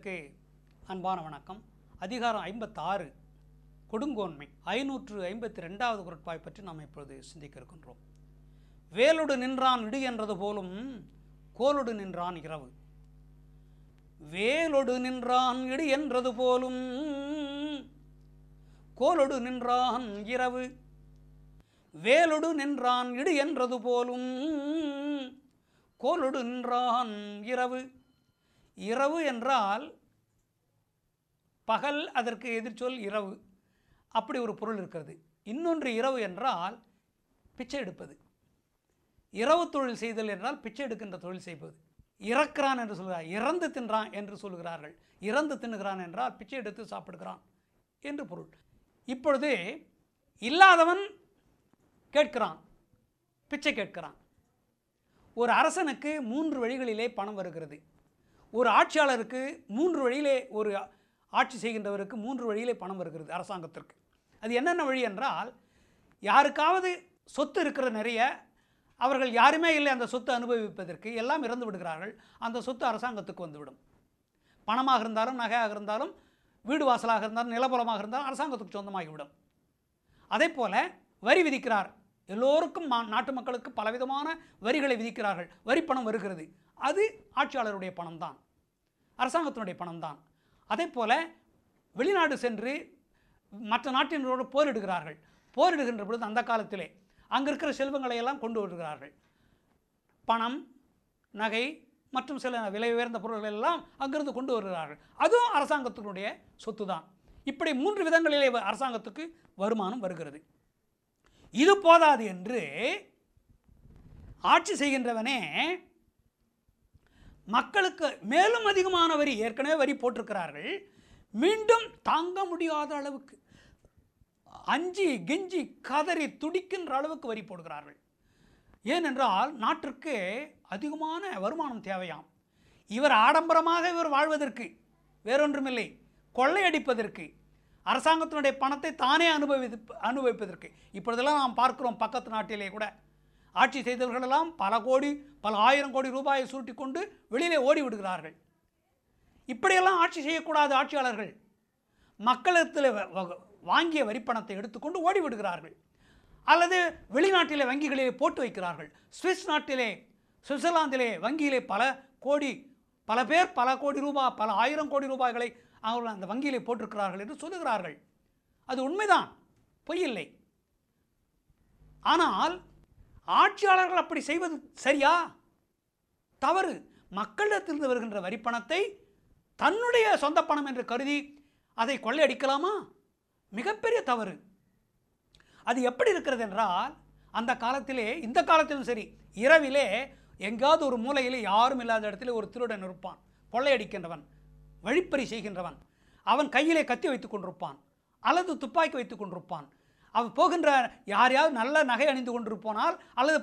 நேயர்களுக்கு அன்பான வணக்கம். அதிகாரம் 56 கொடுங்கோன்மை 552வது குறட்பாய் பற்றி நாம் இப்பொழுது சிந்திக்க இருக்கின்றோம். வேலொடு நின்றான் இடு என்றது போலும் கோலொடு நின்றான் இரவு. வேலொடு நின்றான் இடு என்றது போலும் கோலொடு நின்றான் இரவு. வேலொடு நின்றான் இடு என்றது போலும் கோலொடு நின்றான் இரவு. இரவு என்றால் பகல், அதற்கு எதிர்ச்சொல் இரவு. அப்படி ஒரு பொருள் இருக்கிறது. இன்னொன்று இரவு என்றால் பிச்சை எடுப்பது. இரவு தொழில் செய்தல் என்றால் பிச்சை எடுக்கின்ற தொழில் செய்வது. இறக்கிறான் என்று சொல்கிறார், இறந்து தின்றான் என்று சொல்கிறார்கள். இறந்து தின்னுகிறான் என்றால் பிச்சை எடுத்து சாப்பிடுகிறான் என்று பொருள். இப்பொழுது இல்லாதவன் கேட்கிறான், பிச்சை கேட்கிறான். ஒரு அரசனுக்கு 3 வழிகளிலே பணம் வருகிறது. ஒரு ஆட்சியாளருக்கு 3 வழியிலே, ஒரு ஆட்சி செய்கின்றவருக்கு 3 வழியிலே பணம் வருகிறது அரசாங்கத்திற்கு. அது என்னென்ன வழி என்றால், யாருக்காவது சொத்து இருக்கிற நிறைய, அவர்கள் யாருமே இல்லை அந்த சொத்து அனுபவிப்பதற்கு, எல்லாம் இறந்து விடுகிறார்கள். அந்த சொத்து அரசாங்கத்துக்கு வந்துவிடும். பணமாக இருந்தாலும், நகையாக இருந்தாலும், வீடு வாசலாக இருந்தாலும், நிலபுலமாக இருந்தாலும் அரசாங்கத்துக்கு சொந்தமாகிவிடும். அதே போல் வரி விதிக்கிறார். எல்லோருக்கும் நாட்டு மக்களுக்கு பலவிதமான வரிகளை விதிக்கிறார்கள். வரி பணம் வருகிறது. அது ஆட்சியாளருடைய பணம்தான், அரசாங்கத்தினுடைய பணம்தான். அதே போல் வெளிநாடு சென்று மற்ற நாட்டினரோடு போரிடுகிறார்கள். போரிடுகின்ற பொழுது அந்த காலத்திலே அங்கே இருக்கிற செல்வங்களை எல்லாம் கொண்டு வருகிறார்கள். பணம், நகை மற்றும் சில விலை உயர்ந்த பொருள்கள் எல்லாம் அங்கிருந்து கொண்டு வருகிறார்கள். அதுவும் அரசாங்கத்தினுடைய சொத்து தான். இப்படி 3 விதங்களிலே அரசாங்கத்துக்கு வருமானம் வருகிறது. இது போதாது என்று ஆட்சி செய்கின்றவனே மக்களுக்கு மேலும் அதிகமான வரி, ஏற்கனவே வரி போட்டிருக்கிறார்கள், மீண்டும் தாங்க முடியாத அளவுக்கு அஞ்சி கெஞ்சி கதறி துடிக்கின்ற அளவுக்கு வரி போடுகிறார்கள். ஏனென்றால் நாட்டிற்கு அதிகமான வருமானம் தேவையாம். இவர் ஆடம்பரமாக இவர் வாழ்வதற்கு, வேறொன்றுமில்லை, கொள்ளையடிப்பதற்கு, அரசாங்கத்தினுடைய பணத்தை தானே அனுபவிப்பதற்கு. இப்பொழுதெல்லாம் நாம் பார்க்கிறோம், பக்கத்து நாட்டிலே கூட ஆட்சி செய்தவர்களெல்லாம் பல கோடி, பல ஆயிரம் கோடி ரூபாயை சுருட்டி கொண்டு வெளியிலே ஓடி விடுகிறார்கள். இப்படியெல்லாம் ஆட்சி செய்யக்கூடாது ஆட்சியாளர்கள். மக்களிடத்தில் வாங்கிய வரிப்பணத்தை எடுத்துக்கொண்டு ஓடி விடுகிறார்கள். அல்லது வெளிநாட்டிலே வங்கிகளிலே போட்டு வைக்கிறார்கள். சுவிஸ் நாட்டிலே, சுவிட்சர்லாந்திலே வங்கியிலே பல பேர் பல கோடி ரூபாய், பல ஆயிரம் கோடி ரூபாய்களை அவர்கள் அந்த வங்கியிலே போட்டிருக்கிறார்கள் என்று சொல்லுகிறார்கள். அது உண்மைதான், பொய்யில்லை. ஆனால் ஆட்சியாளர்கள் அப்படி செய்வது சரியா? தவறு. மக்களிடத்திலிருந்து வருகின்ற வரிப்பணத்தை தன்னுடைய சொந்த பணம் என்று கருதி அதை கொள்ளையடிக்கலாமா? மிகப்பெரிய தவறு. அது எப்படி இருக்கிறது என்றால், அந்த காலத்திலே, இந்த காலத்திலும் சரி, இரவிலே எங்காவது ஒரு மூலையிலே யாரும் இல்லாத இடத்துல ஒரு திருடன் இருப்பான், கொள்ளையடிக்கின்றவன், வழிப்பறி செய்கின்றவன். அவன் கையிலே கத்தி வைத்துக் கொண்டிருப்பான் அல்லது துப்பாக்கி வைத்துக் கொண்டிருப்பான். அவன் போகின்ற யாரையாவது நல்ல நகை அணிந்து கொண்டிருப்போனால் அல்லது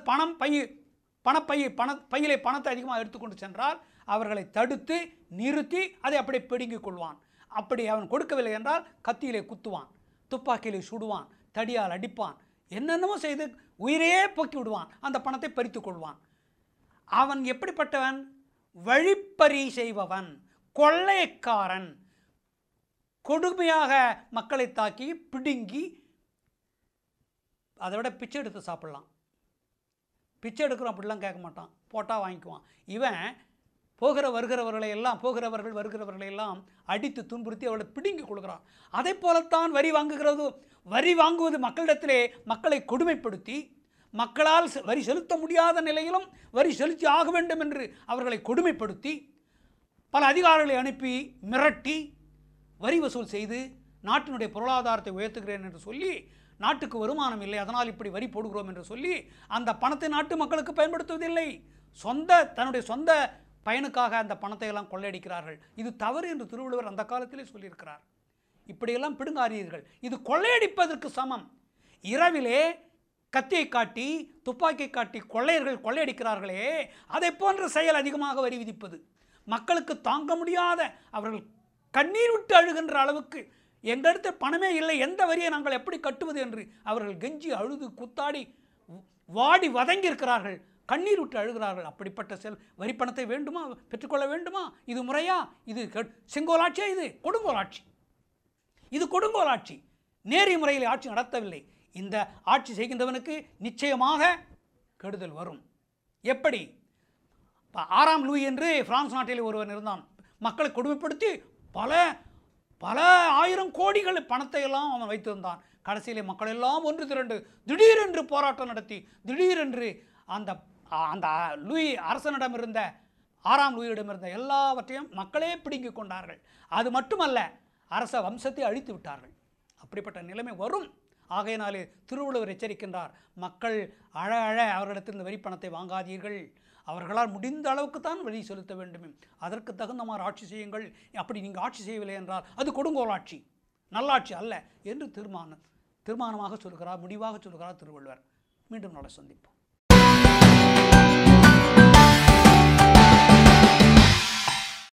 பையிலே பணத்தை அதிகமாக எடுத்துக்கொண்டு சென்றால் அவர்களை தடுத்து நிறுத்தி அதை அப்படியே பிடுங்கிக் கொள்வான். அப்படி அவன் கொடுக்கவில்லை என்றால் கத்தியிலே குத்துவான், துப்பாக்கியிலே சுடுவான், தடியால் அடிப்பான், என்னென்னமோ செய்து உயிரையே போக்கி விடுவான், அந்த பணத்தை பறித்து கொள்வான். அவன் எப்படிப்பட்டவன்? வழிப்பறி செய்பவன், கொள்ளைக்காரன். கொடுமையாக மக்களை தாக்கி பிடுங்கி, அதை விட பிச்சை எடுத்து சாப்பிடலாம். பிச்சை எடுக்கிறோம் அப்படிலாம் கேட்க மாட்டான், போட்டால் வாங்கிக்குவான். இவன் வருகிறவர்கள் வருகிறவர்களை எல்லாம் அடித்து துன்புறுத்தி அவளை பிடுங்கி கொடுக்குறான். அதே போலத்தான் வரி வாங்குவது மக்களிடத்திலே மக்களை கொடுமைப்படுத்தி, மக்களால் வரி செலுத்த முடியாத நிலையிலும் வரி செலுத்தி ஆக வேண்டும் என்று அவர்களை கொடுமைப்படுத்தி, பல அதிகாரிகளை அனுப்பி மிரட்டி வரி வசூல் செய்து நாட்டினுடைய பொருளாதாரத்தை உயர்த்துகிறேன் என்று சொல்லி, நாட்டுக்கு வருமானம் இல்லை அதனால் இப்படி வரி போடுகிறோம் என்று சொல்லி அந்த பணத்தை நாட்டு மக்களுக்கு பயன்படுத்துவதில்லை, தன்னுடைய சொந்த பயனுக்காக அந்த பணத்தை எல்லாம் கொள்ளையடிக்கிறார்கள். இது தவறு என்று திருவள்ளுவர் அந்த காலத்திலே சொல்லியிருக்கிறார். இப்படியெல்லாம் பிடுங்காதீர்கள், இது கொள்ளையடிப்பதற்கு சமம். இரவிலே கத்தியை காட்டி துப்பாக்கியை காட்டி கொள்ளையர்கள் கொள்ளையடிக்கிறார்களே, அதை போன்ற செயல் அதிகமாக வரி விதிப்பது. மக்களுக்கு தாங்க முடியாத, அவர்கள் கண்ணீர் விட்டு அழுகின்ற அளவுக்கு எங்களிடத்து பணமே இல்லை, எந்த வரியை நாங்கள் எப்படி கட்டுவது என்று அவர்கள் கெஞ்சி அழுது குத்தாடி வாடி வதங்கி இருக்கிறார்கள். கண்ணீர் விட்டு அழுகிறார்கள். அப்படிப்பட்ட வரிப்பணத்தை வேண்டுமா, பெற்றுக்கொள்ள வேண்டுமா? இது முறையா? இது செங்கோலாட்சியா? இது கொடுங்கோலாட்சி. இது கொடுங்கோலாட்சி. நேரிய முறையில் ஆட்சி நடத்தவில்லை. இந்த ஆட்சி செய்கின்றவனுக்கு நிச்சயமாக கெடுதல் வரும். எப்படி? 6ஆம் லூயி என்று பிரான்ஸ் நாட்டில் ஒருவன் இருந்தான். மக்களை கொடுமைப்படுத்தி பல பல ஆயிரம் கோடிகள் பணத்தை எல்லாம் அவன் வைத்திருந்தான். கடைசியிலே மக்கள் எல்லாம் ஒன்று திரண்டு திடீரென்று போராட்டம் நடத்தி திடீரென்று அந்த அந்த லூயி அரசனிடம் இருந்த 6ஆம் லூயிடம் இருந்த எல்லாவற்றையும் மக்களே பிடுங்கிக் கொண்டார்கள். அது மட்டுமல்ல, அரச வம்சத்தை அழித்து விட்டார்கள். அப்படிப்பட்ட நிலைமை வரும். ஆகையினாலே திருவள்ளுவர் எச்சரிக்கின்றார், மக்கள் அழ அழ அவர்களிடத்திலிருந்து வரிப்பணத்தை வாங்காதீர்கள். அவர்களால் முடிந்த அளவுக்கு தான் வழி செலுத்த வேண்டும். அதற்கு தகுந்த மாதிரி ஆட்சி செய்யுங்கள். அப்படி நீங்கள் ஆட்சி செய்யவில்லை என்றால் அது கொடுங்கோலாட்சி, நல்லாட்சி அல்ல என்று தீர்மானமாக சொல்கிறார், முடிவாக சொல்கிறார் திருவள்ளுவர். மீண்டும் நாளை சந்திப்போம்.